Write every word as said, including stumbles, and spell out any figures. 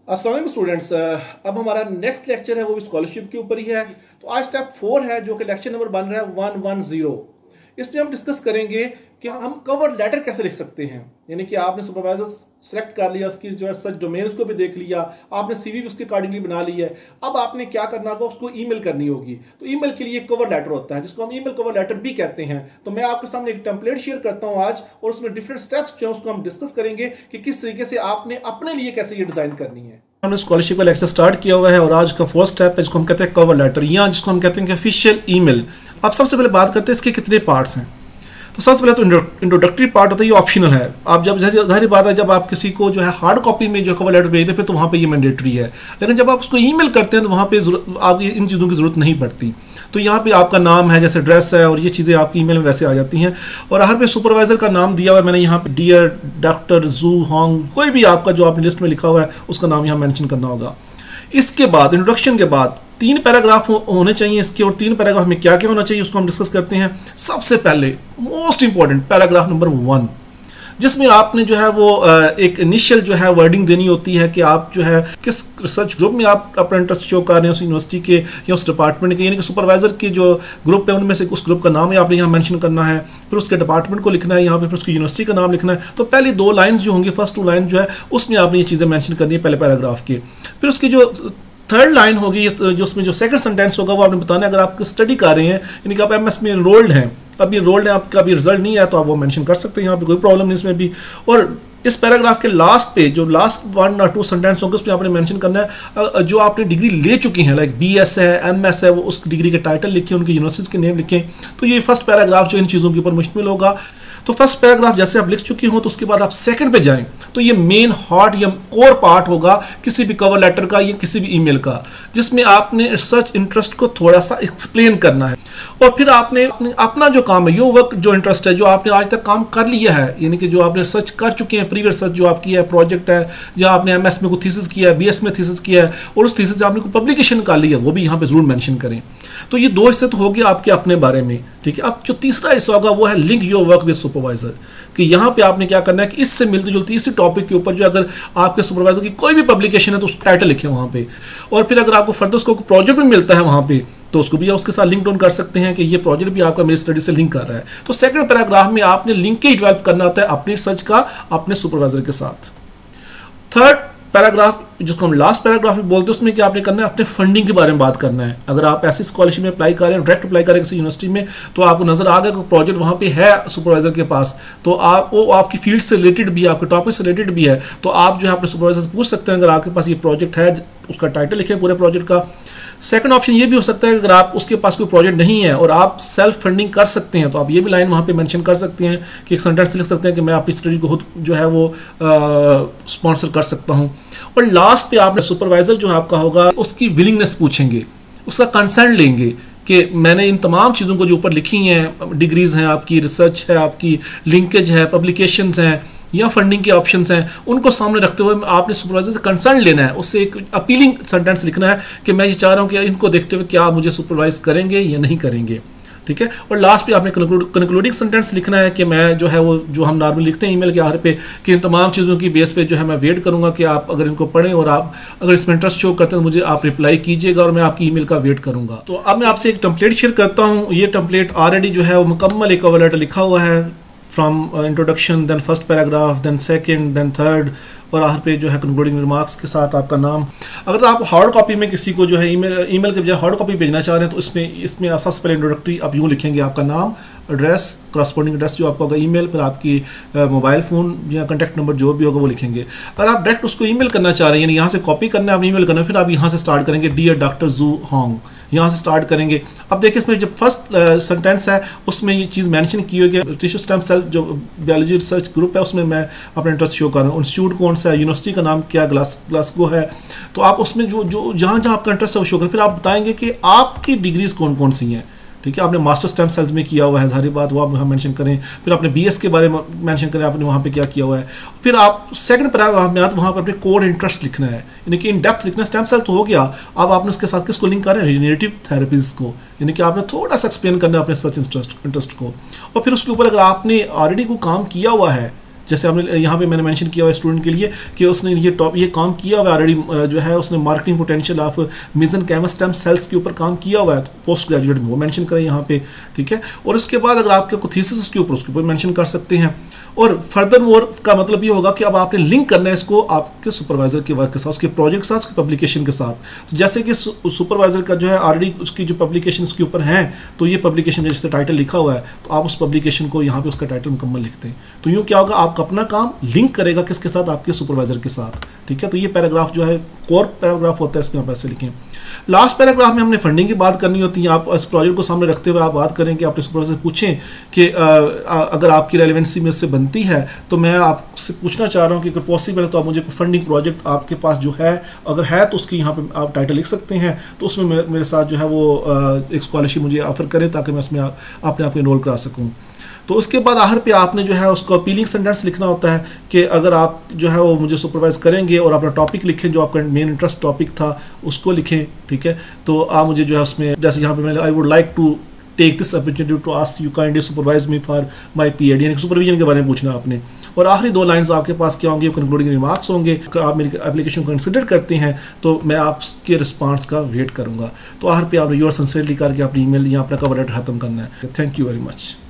अस्सलाम वालेकुम स्टूडेंट्स, अब हमारा नेक्स्ट लेक्चर है वो भी स्कॉलरशिप के ऊपर ही है। तो आज स्टेप फोर है जो कि लेक्चर नंबर बन रहा है वन वन जीरो। इसमें हम डिस्कस करेंगे कि हम कवर लेटर कैसे लिख सकते हैं। यानी कि आपने सुपरवाइजर सेलेक्ट कर लिया, उसकी जो है सच डोमेन उसको भी देख लिया, आपने सीवी भी उसके अकॉर्डिंगली बना ली है। अब आपने क्या करना होगा, उसको ईमेल करनी होगी। तो ईमेल के लिए कवर लेटर होता है जिसको हम ईमेल कवर लेटर भी कहते हैं। तो मैं आपके सामने एक टेम्पलेट शेयर करता हूं आज, और उसमें डिफरेंट स्टेप्स जो है उसको हम डिस्कस करेंगे कि किस तरीके से आपने अपने लिए कैसे ये डिजाइन करनी है। हमने स्कॉलरशिप का लेक्चर स्टार्ट किया हुआ है और आज का फर्स्ट स्टेप है जिसको हम कहते हैं कवर लेटर, या जिसको हम कहते हैं कि ऑफिशियल ईमेल। अब सबसे पहले बात करते हैं इसके कितने पार्ट्स हैं। तो सबसे पहले तो इंट्रोडक्टरी पार्ट होता है, ये ऑप्शनल है। आप जब जाहिर बात है जब आप किसी को जो है हार्ड कॉपी में जो कवर लेटर भेजते हैं तो वहाँ पे ये मैंडेटरी है, लेकिन जब आप उसको ईमेल करते हैं तो वहाँ पे आप इन चीज़ों की ज़रूरत नहीं पड़ती। तो यहाँ पे आपका नाम है, जैसे एड्रेस है, और ये चीज़ें आपकी ईमेल में वैसे आ जाती हैं। और हर पे सुपरवाइजर का नाम दिया हुआ है मैंने यहाँ पे, डियर डॉक्टर जू होंग, कोई भी आपका जो आपने लिस्ट में लिखा हुआ है उसका नाम यहाँ मेंशन करना होगा। इसके बाद इंट्रोडक्शन के बाद तीन पैराग्राफ होने चाहिए इसके, और तीन पैराग्राफ में क्या क्या होना चाहिए उसको हम डिस्कस करते हैं। सबसे पहले most important paragraph number one, जिसमें आपने जो है वो एक इनिशियल जो है वर्डिंग देनी होती है कि आप जो है किस रिसर्च ग्रुप में आप अपना इंटरेस्ट शो कर रहे हैं, उस यूनिवर्सिटी के या उस डिपार्टमेंट के, यानी कि सुपरवाइजर के जो ग्रुप है उनमें से उस ग्रुप का नाम है आपने यहाँ मेंशन करना है। फिर उसके डिपार्टमेंट को लिखना है यहाँ पे, फिर उसकी यूनिवर्सिटी का नाम लिखना है। तो पहली दो लाइन्स जो होंगी, फर्स्ट टू लाइन जो है उसमें आपने ये चीज़ें मैंशन करनी है पहले पैराग्राफ के। फिर उसकी जो थर्ड लाइन होगी, जो उसमें जो सेकंड सेंटेंस होगा वो आपने बताना है अगर आप स्टडी कर रहे हैं, यानी कि आप एमएस में एनरोल्ड हैं, अभी एनरोल्ड है, आपका अभी रिजल्ट नहीं आया तो आप वो मेंशन कर सकते हैं, यहाँ पे कोई प्रॉब्लम नहीं इसमें भी। और इस पैराग्राफ के लास्ट पे जो लास्ट वन और टू सेंटेंस होंगे उसमें आपने मेंशन करना है जो आपने डिग्री ले चुकी हैं, लाइक बीएस है, एमएस है, वो उस डिग्री के टाइटल लिखें, उनकी यूनिवर्सिटीज के नेम लिखें। तो ये फर्स्ट पैराग्राफ जो इन चीज़ों के ऊपर मुश्तमिल होगा। तो फर्स्ट पैराग्राफ जैसे आप लिख चुकी हो तो उसके बाद आप सेकंड पे जाएं, तो ये मेन हार्ट या कोर पार्ट होगा किसी भी कवर लेटर का या किसी भी ईमेल का, जिसमें आपने रिसर्च इंटरेस्ट को थोड़ा सा एक्सप्लेन करना है। और फिर आपने अपना जो काम है, यो वर्क जो इंटरेस्ट है, जो आपने आज तक काम कर लिया है, यानी कि जो आपने रिसर्च कर चुके हैं, प्रीवियस रिसर्च जो आपकी है, प्रोजेक्ट है, जहाँ आपने एमएस में कोई थीसिस किया है, बीएस में थीसिस किया है, और उस थीसिस से आपने कोई पब्लिकेशन कर लिया है, वो भी यहाँ पे जरूर मेंशन करें। तो ये दो हिस्से तो हो गए आपके अपने बारे में, ठीक है। अब जो तीसरा हिस्सा होगा वो है link your work with supervisor, कि यहाँ पे आपने क्या करना है कि इससे मिलती जुलती इसी टॉपिक के ऊपर जो अगर आपके सुपरवाइजर की कोई भी पब्लिकेशन है तो उसका टाइटल लिखें वहाँ पे। और फिर अगर आपको फर्दर उसको प्रोजेक्ट भी मिलता है वहाँ पे तो उसको भी उसके साथ लिंक डाउन कर सकते हैं कि ये प्रोजेक्ट भी आपका मेरी स्टडी से लिंक कर रहा है। तो सेकंड पैराग्राफ में आपने लिंकेज डेवलप करना होता है अपनी रिसर्च का अपने सुपरवाइजर के साथ। थर्ड पैराग्राफ जिसको हम लास्ट पैराग्राफ में बोलते हैं, उसमें क्या आपने करना है, अपने फंडिंग के बारे में बात करना है। अगर आप ऐसी स्कॉलरशिप में अप्लाई कर रहे हैं, डायरेक्ट अप्लाई करें किसी यूनिवर्सिटी में, तो आपको नजर आ गया कि प्रोजेक्ट वहाँ पे है सुपरवाइजर के पास, तो आप वो आपकी फील्ड से रिलेटेड भी है, आपके टॉपिक से रिलेटेड भी है, तो आप जो है अपने सुपरवाइजर से पूछ सकते हैं अगर आपके पास ये प्रोजेक्ट है, उसका टाइटल लिखें पूरे प्रोजेक्ट का। सेकंड ऑप्शन ये भी हो सकता है कि अगर आप उसके पास कोई प्रोजेक्ट नहीं है और आप सेल्फ फंडिंग कर सकते हैं तो आप ये भी लाइन वहाँ पे मेंशन कर सकते हैं कि एक सेंटेंस लिख सकते हैं कि मैं अपनी स्टडी को खुद जो है वो स्पॉन्सर कर सकता हूँ। और लास्ट पे आपने सुपरवाइजर जो आपका होगा उसकी विलिंगनेस पूछेंगे, उसका कंसेंट लेंगे कि मैंने इन तमाम चीज़ों को जो ऊपर लिखी हैं, डिग्रीज हैं आपकी, रिसर्च है आपकी, लिंकेज है, पब्लिकेशंस हैं या फंडिंग के ऑप्शंस हैं, उनको सामने रखते हुए आपने सुपरवाइजर से कंसर्न लेना है, उससे एक अपीलिंग सेंटेंस लिखना है कि मैं ये चाह रहा हूँ कि इनको देखते हुए क्या मुझे सुपरवाइज करेंगे या नहीं करेंगे, ठीक है। और लास्ट पे आपने कंक्लूडिंग सेंटेंस लिखना है कि मैं जो है वो जो हम नॉर्मली लिखते हैं ईमेल के आखिर पे कि इन तमाम चीज़ों की बेस पे जो है मैं वेट करूँगा कि आप अगर इनको पढ़ें और आप अगर इसमें इंटरेस्ट शो करते हैं तो मुझे आप रिप्लाई कीजिएगा और मैं आपकी ईमेल का वेट करूँगा। तो अब मैं आपसे एक टेम्पलेट शेयर करता हूँ। ये टेम्पलेट ऑलरेडी जो है वो मुकम्मल एक कवर लेटर लिखा हुआ है, from introduction, then first paragraph, then second, then third, और आखिर पे जो है कंक्लूडिंग रिमार्क्स के साथ आपका नाम। अगर आप हार्ड कॉपी में किसी को जो है ईमेल ईमेल के बजाय हार्ड कॉपी भेजना चाह रहे हैं तो इसमें इसमें आप सबसे पहले इंट्रोडक्टरी आप यूँ लिखेंगे, आपका नाम, एड्रेस, करस्पॉन्डिंग एड्रेस जो आपका होगा, ईमेल, फिर आपकी मोबाइल फ़ोन या कॉन्टैक्ट नंबर जो भी होगा वो लिखेंगे। अगर आप डायरेक्ट उसको ईमेल करना चाह रहे हैं, यानी यहाँ से कॉपी करना है, आप ईमेल करना है, फिर आप यहाँ से स्टार्ट करेंगे, डियर डॉक्टर जू होंग, यहाँ से स्टार्ट करेंगे। अब देखिए इसमें जो फर्स्ट सेंटेंस है उसमें ये चीज़ मेंशन की हुई है कि टिश्यू स्टेम सेल जो बायोलॉजी रिसर्च ग्रुप है उसमें मैं अपना इंटरेस्ट शो कर रहा हूँ, इंस्टीट्यूट कौन सा है, यूनिवर्सिटी का नाम क्या, ग्लास ग्लासगो है। तो आप उसमें जो जो जहाँ जहाँ आपका इंटरेस्ट है वो शो करें, फिर आप बताएंगे कि आपकी डिग्रीज कौन कौन सी हैं, ठीक है। आपने मास्टर स्टेम सेल्स में किया हुआ है, सारी बात वो आप वहाँ मेंशन करें। फिर आपने बीएस के बारे में मेंशन करें, आपने वहाँ पे क्या किया हुआ है। फिर आप सेकंड पैराग्राफ में आते वहाँ पर अपने कोर इंटरेस्ट लिखना है, यानी कि इन डेप्थ लिखना। स्टेम सेल तो हो गया, अब आपने उसके साथ किसको लिंक कर रहे हैं, रिजेनरेटिव थेरेपीज को, यानी कि आपने थोड़ा सा एक्सप्लेन करना है अपने सर्च इंटरेस्ट इंटरेस्ट को। और फिर उसके ऊपर अगर आपने ऑलरेडी कोई काम किया हुआ है जैसे हमने यहाँ पे मैंने मेंशन किया हुआ है स्टूडेंट के लिए कि उसने ये टॉप ये काम किया हुआ है ऑलरेडी, जो है उसने marketing potential of mesenchymal stem cells के ऊपर काम किया हुआ है पोस्ट ग्रेजुएट में, वो मेंशन करें यहाँ पे, ठीक है। और उसके बाद अगर आपके को थीसिस उसके ऊपर उसके ऊपर मेंशन कर सकते हैं। और फर्दर मोर का मतलब ये होगा कि अब आपने लिंक करना है इसको आपके सुपरवाइजर के वर्क के साथ, उसके प्रोजेक्ट के साथ, उसकी पब्लिकेशन के साथ। तो जैसे कि सुपरवाइजर का जो है ऑलरेडी उसकी जो पब्लिकेशन उसके ऊपर हैं, तो ये पब्लिकेशन जैसे टाइटल लिखा हुआ है तो आप उस पब्लिकेशन को यहाँ पे उसका टाइटल मुकम्मल लिखते हैं। तो यूँ क्या होगा, आपका अपना काम लिंक करेगा किसके साथ, आपके सुपरवाइजर के साथ, ठीक है। तो ये पैराग्राफ जो है कोर पैराग्राफ होता है, इसमें आप ऐसे लिखें। लास्ट पैराग्राफ में हमने फंडिंग की बात करनी होती है। आप इस प्रोजेक्ट को सामने रखते हुए आप बात करें कि अपने सुपरवाइजर से पूछें कि आ, आ, अगर आपकी रेलेवेंसी में से बनती है तो मैं आपसे पूछना चाह रहा हूँ कि अगर पॉसिबल है तो आप मुझे कोई फंडिंग प्रोजेक्ट आपके पास जो है, अगर है तो उसकी यहाँ पे आप टाइटल लिख सकते हैं। तो उसमें मेरे, मेरे साथ जो है वो आ, एक स्कॉलरशिप मुझे ऑफर करें ताकि मैं उसमें अपने आप इनरोल करा सकूँ। तो उसके बाद आखिर पे आपने जो है उसको अपीलिंग सेंटेंस लिखना होता है कि अगर आप जो है वो मुझे सुपरवाइज करेंगे और अपना टॉपिक लिखें, जो आपका मेन इंटरेस्ट टॉपिक था उसको लिखें, ठीक है। तो आप मुझे जो है उसमें जैसे यहाँ पे मैंने I would like to take this opportunity to ask you kindly supervise me for my PhD, यानी सुपरविजन के बारे में पूछना आपने। और आखिरी दो लाइंस आपके पास क्या होंगे, कंक्लूडिंग रिमार्क्स होंगे। अगर आप मेरी एप्लीकेशन को कंसिडर करते हैं तो मैं आपके रिस्पांस का वेट करूंगा। तो आखिर पे आप योर सिंसियरली करके अपनी ईमेल या अपना कवर लेटर खत्म करना है। Thank you very much.